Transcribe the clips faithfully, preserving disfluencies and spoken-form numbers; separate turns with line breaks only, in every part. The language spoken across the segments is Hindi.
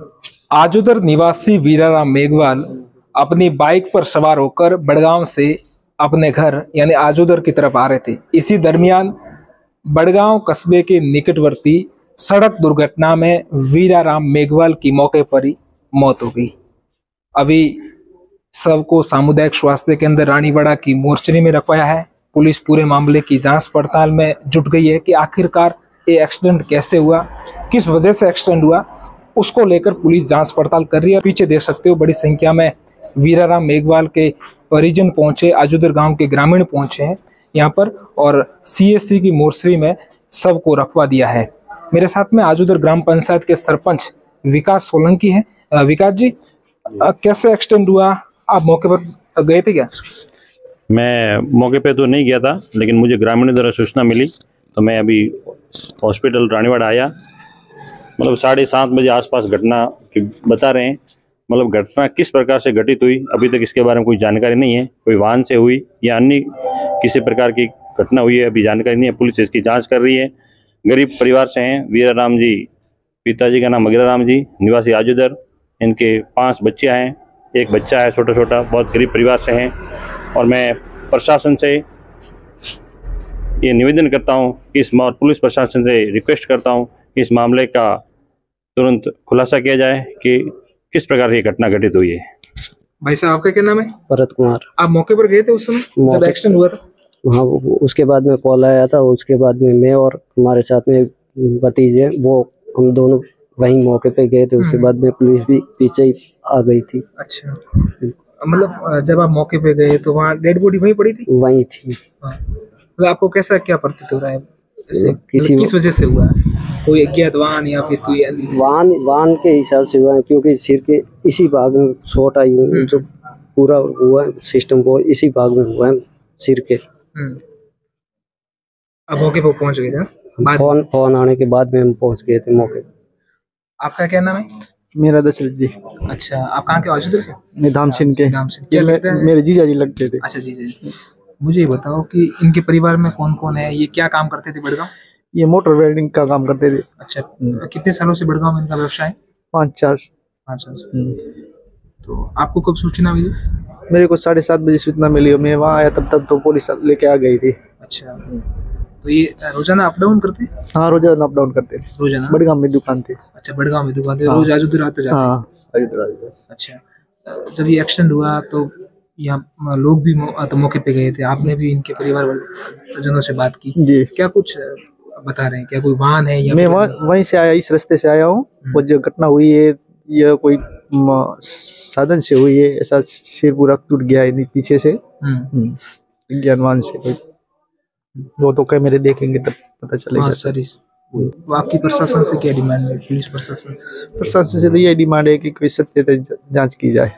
आजूदर निवासी वीराराम मेघवाल अपनी बाइक पर सवार होकर बड़गांव से अपने घर यानी आजूदर की तरफ आ रहे थे। इसी दरमियान बड़गांव कस्बे के निकटवर्ती सड़क दुर्घटना में वीराराम मेघवाल की मौके पर ही मौत हो गई। अभी शव को सामुदायिक स्वास्थ्य केंद्र रानीवाड़ा की मोर्चरी में रखवाया है। पुलिस पूरे मामले की जांच पड़ताल में जुट गई है कि आखिरकार ये एक्सीडेंट कैसे हुआ, किस वजह से एक्सीडेंट हुआ, उसको लेकर पुलिस जांच पड़ताल कर रही है। पीछे देख सकते हो बड़ी संख्या में वीराराम मेघवाल के परिजन पहुंचे, आजूदर गांव के ग्रामीण पहुंचे हैं यहाँ पर और सीएससी की मोर्चरी में शव को रखवा दिया है। मेरे साथ में आजूदर ग्राम पंचायत के सरपंच विकास सोलंकी है। विकास जी, कैसे एक्सीडेंट हुआ, आप मौके पर गए थे क्या?
मैं मौके पे तो नहीं गया था, लेकिन मुझे ग्रामीणों द्वारा सूचना मिली तो मैं अभी हॉस्पिटल रानीवाड़ा आया। मतलब साढ़े सात बजे आसपास घटना की बता रहे हैं। मतलब घटना किस प्रकार से घटित हुई अभी तक इसके बारे में कोई जानकारी नहीं है। कोई वाहन से हुई या अन्य किसी प्रकार की घटना हुई है अभी जानकारी नहीं है। पुलिस इसकी जांच कर रही है। गरीब परिवार से हैं वीराराम जी, पिताजी का नाम अग्राराम जी, निवासी आजूदर। इनके पांच बच्चियां हैं, एक बच्चा है छोटा छोटा। बहुत गरीब परिवार से हैं और मैं प्रशासन से ये निवेदन करता हूँ कि इस पुलिस प्रशासन से रिक्वेस्ट करता हूँ कि इस मामले का तुरंत खुलासा किया जाए कि किस प्रकार की घटना घटित हुई है।
भाई साहब, आपका क्या नाम है?
भरत कुमार।
आप मौके पर गए थे उस समय जब एक्सीडेंट हुआ था?
हाँ, उसके बाद में कॉल आया था। उसके बाद में मैं और हमारे साथ में भतीजे, वो हम दोनों वहीं मौके पे गए थे। उसके बाद में पुलिस भी पीछे ही आ गई थी।
अच्छा, मतलब जब आप मौके पे गए तो वहाँ डेड बॉडी वहीं पड़ी थी?
वहीं थी।
तो आपको कैसा क्या प्रतीत हो रहा है,
किसी
किस वजह से हुआ है? कोई अज्ञात वाहन या फिर कोई
वाहन वाहन के हिसाब से हुआ है, क्योंकि सिर के इसी भाग में चोट आई हुई, जो पूरा हुआ है सिस्टम को इसी भाग में हुआ है सिर के।
अब मौके पर पहुंच गए थे?
फोन फोन आने के बाद में हम पहुंच गए थे मौके।
आपका क्या नाम है?
मेरा दशरथ जी।
अच्छा, आप कहाँ के? आजूदर के?
मैं धामसिन के।
धामसिन क्या लगता है?
मेरे जीजा जी लगते थे।
अच्छा, जीजा जी। मुझे ये बताओ कि इनके परिवार में कौन कौन है, ये क्या काम करते थे बड़गांव?
ये मोटर वेल्डिंग का काम करते थे।
अच्छा, कितने सालों से बड़गांव में इनका व्यवसाय?
पाँच चार
पाँच साल से। तो आपको कब सूचना मिली?
मेरे को साढ़े सात बजे सूचना मिली और मैं वहाँ आया तब तक तो पुलिस लेके आ गई थी।
अच्छा, तो ये रोजाना अप डाउन करते?
हाँ, रोजाना अप डाउन करते।
रोजाना?
बड़गांव में दुकान थी।
अच्छा, बड़गांव में दुकान थी। हाँ। रोज आजूदर आते जाते?
हाँ, आजूदर आते।
अच्छा, जब ये एक्सीडेंट हुआ तो यहाँ लोग भी तो मौके पे गए थे, आपने भी इनके परिवार जनों से बात की
जी?
क्या कुछ बता रहे हैं? क्या कोई वाहन है या
मैं वहीं से आया, इस रास्ते से आया हूँ। वो जो घटना हुई है यह कोई साधन से हुई है, ऐसा सिर पूरा टूट गया है पीछे से ज्ञानवान से। कोई वो तो कैमरे देखेंगे तब पता चलेगा।
हाँ, सर, तो आपकी प्रशासन से क्या डिमांड है? पुलिस प्रशासन से?
प्रशासन से तो ये डिमांड है कि कोई सत्य जांच की जाए।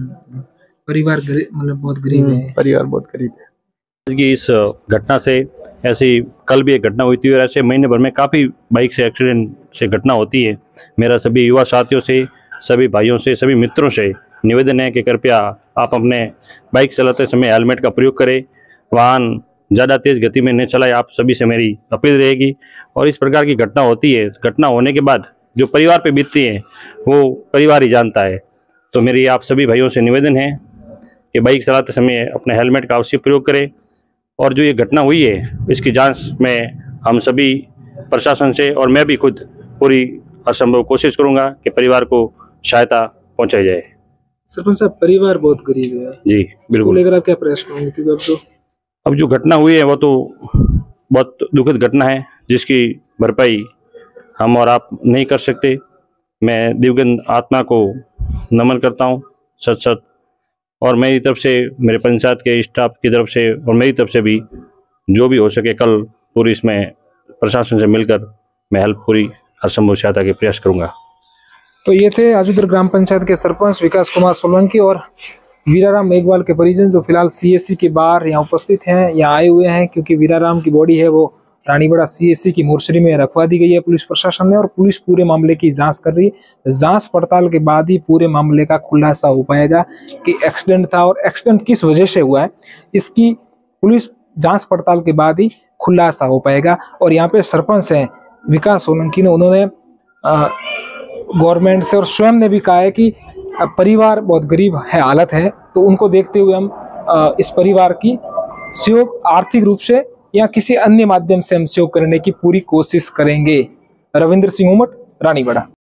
परिवार मतलब बहुत गरीब है।
परिवार बहुत गरीब है।
इस घटना से ऐसी कल भी एक घटना हुई थी और ऐसे महीने भर में काफ़ी बाइक से एक्सीडेंट से घटना होती है। मेरा सभी युवा साथियों से, सभी भाइयों से, सभी मित्रों से निवेदन है कि कृपया आप अपने बाइक चलाते समय हेलमेट का प्रयोग करें, वाहन ज़्यादा तेज़ गति में न चलाएं। आप सभी से मेरी अपील रहेगी। और इस प्रकार की घटना होती है, घटना होने के बाद जो परिवार पे बीतती है वो परिवार ही जानता है। तो मेरी आप सभी भाइयों से निवेदन है कि बाइक चलाते समय अपने हेलमेट का अवश्य प्रयोग करें। और जो ये घटना हुई है इसकी जांच में हम सभी प्रशासन से और मैं भी खुद पूरी असंभव कोशिश करूंगा कि परिवार को सहायता पहुंचाई जाए।
सरपंच साहब, परिवार बहुत गरीब है
जी, बिल्कुल।
लेकर आप क्या प्रयास करेंगे? क्योंकि अब तो
अब जो घटना हुई है वो तो बहुत दुखद घटना है जिसकी भरपाई हम और आप नहीं कर सकते। मैं दिवंगत आत्मा को नमन करता हूँ सच सच। और मेरी तरफ से, मेरे पंचायत के स्टाफ की तरफ से और मेरी तरफ से भी जो भी हो सके कल पूरी इसमें प्रशासन से मिलकर मैं हेल्प पूरी असंभव सहायता के प्रयास करूंगा।
तो ये थे आजूदर ग्राम पंचायत के सरपंच विकास कुमार सोलंकी और वीराराम मेघवाल के परिजन, जो फिलहाल सीएससी के बाहर यहाँ उपस्थित हैं, यहाँ आए हुए हैं क्योंकि वीराराम की बॉडी है वो रानीवाड़ा सीएससी की मोर्चरी में रखवा दी गई है पुलिस प्रशासन ने। और पुलिस पूरे मामले की जांच कर रही है। जांच पड़ताल के बाद ही पूरे मामले का खुलासा हो पाएगा कि एक्सीडेंट था और एक्सीडेंट किस वजह से हुआ है, इसकी पुलिस जांच पड़ताल के बाद ही खुलासा हो पाएगा। और यहाँ पे सरपंच हैं विकास सोलंकी ने, उन्होंने गवर्नमेंट से और स्वयं ने भी कहा है कि परिवार बहुत गरीब है हालत है, तो उनको देखते हुए हम इस परिवार की सहयोग आर्थिक रूप से या किसी अन्य माध्यम से हम सहयोग करने की पूरी कोशिश करेंगे। रविंद्र सिंह उमट, रानीवाड़ा।